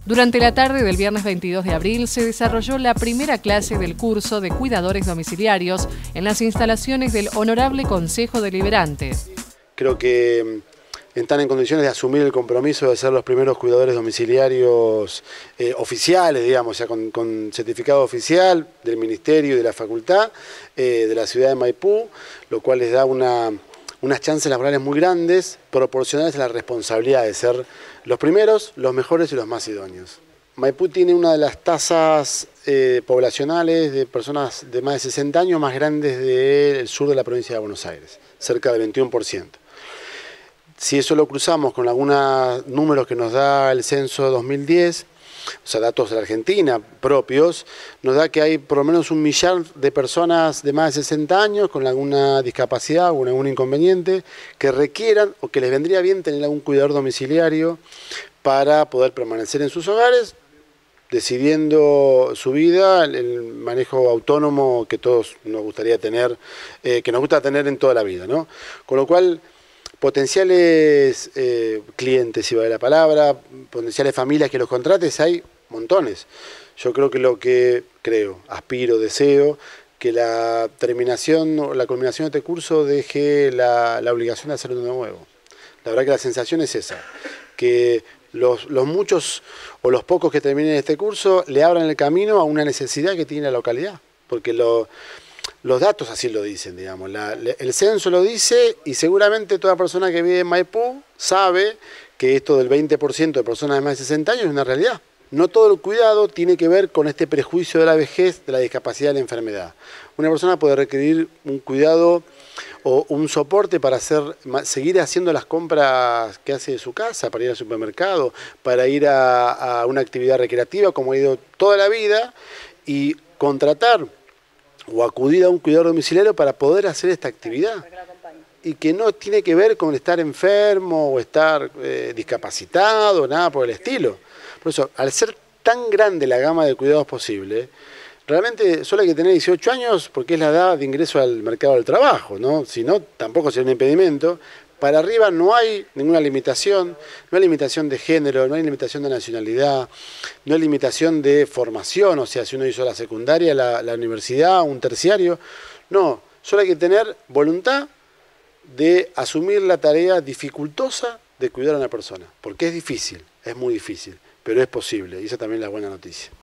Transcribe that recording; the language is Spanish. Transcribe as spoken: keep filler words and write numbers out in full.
Durante la tarde del viernes veintidós de abril se desarrolló la primera clase del curso de cuidadores domiciliarios en las instalaciones del Honorable Consejo Deliberante. Creo que están en condiciones de asumir el compromiso de ser los primeros cuidadores domiciliarios eh, oficiales, digamos, o sea, con, con certificado oficial del Ministerio y de la Facultad eh, de la ciudad de Maipú, lo cual les da una... unas chances laborales muy grandes, proporcionales a la responsabilidad de ser los primeros, los mejores y los más idóneos. Maipú tiene una de las tasas eh, poblacionales de personas de más de sesenta años más grandes del sur de la provincia de Buenos Aires, cerca del veintiuno por ciento. Si eso lo cruzamos con algunos números que nos da el censo dos mil diez, o sea, datos de la Argentina propios, nos da que hay por lo menos un millar de personas de más de sesenta años con alguna discapacidad o algún inconveniente que requieran o que les vendría bien tener algún cuidador domiciliario para poder permanecer en sus hogares, decidiendo su vida, el manejo autónomo que todos nos gustaría tener, eh, que nos gusta tener en toda la vida, ¿no? Con lo cual, potenciales eh, clientes, si vale la palabra, potenciales familias que los contrates, hay montones. Yo creo que lo que creo, aspiro, deseo, que la terminación o la culminación de este curso deje la, la obligación de hacer uno nuevo. La verdad que la sensación es esa, que los, los muchos o los pocos que terminen este curso le abran el camino a una necesidad que tiene la localidad, porque lo... Los datos así lo dicen, digamos, la, el censo lo dice y seguramente toda persona que vive en Maipú sabe que esto del veinte por ciento de personas de más de sesenta años es una realidad. No todo el cuidado tiene que ver con este prejuicio de la vejez, de la discapacidad, de la enfermedad. Una persona puede requerir un cuidado o un soporte para hacer, seguir haciendo las compras que hace de su casa, para ir al supermercado, para ir a, a una actividad recreativa como ha ido toda la vida y contratar o acudir a un cuidador domiciliario para poder hacer esta actividad. Y que no tiene que ver con estar enfermo o estar eh, discapacitado, nada por el estilo. Por eso, al ser tan grande la gama de cuidados posible, realmente solo hay que tener dieciocho años porque es la edad de ingreso al mercado del trabajo, ¿no? Si no, tampoco sería un impedimento. Para arriba no hay ninguna limitación, no hay limitación de género, no hay limitación de nacionalidad, no hay limitación de formación, o sea, si uno hizo la secundaria, la, la universidad, un terciario, no, solo hay que tener voluntad de asumir la tarea dificultosa de cuidar a una persona, porque es difícil, es muy difícil, pero es posible, y esa también es la buena noticia.